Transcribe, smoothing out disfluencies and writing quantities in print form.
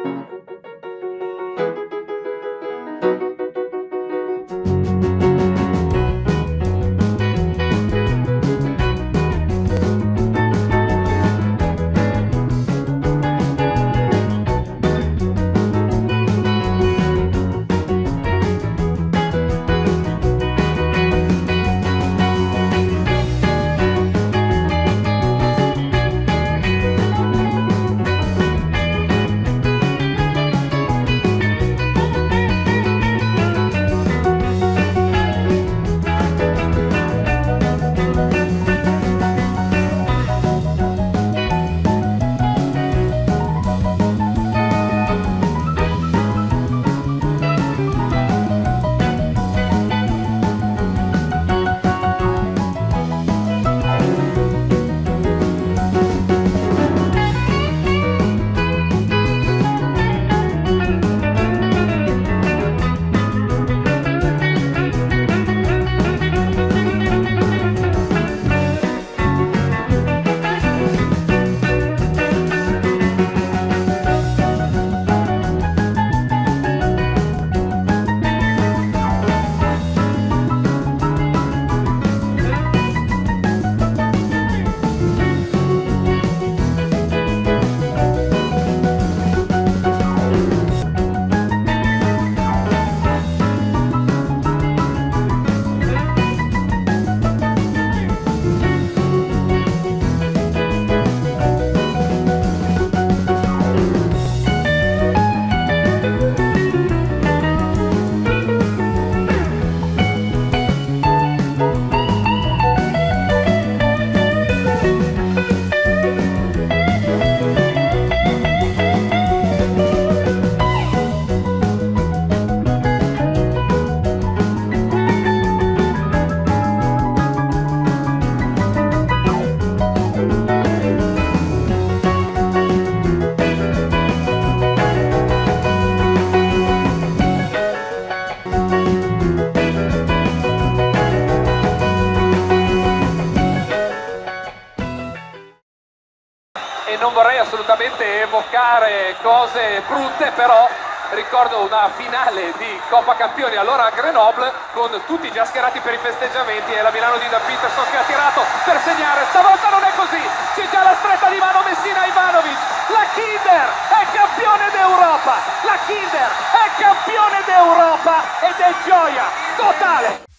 E non vorrei assolutamente evocare cose brutte, però ricordo una finale di Coppa Campioni allora a Grenoble con tutti già schierati per i festeggiamenti e la Milano di Dan Peterson che ha tirato per segnare. Stavolta non è così, c'è già la stretta di mano Messina-Ivanovic. La Kinder è campione d'Europa, la Kinder è campione d'Europa ed è gioia totale.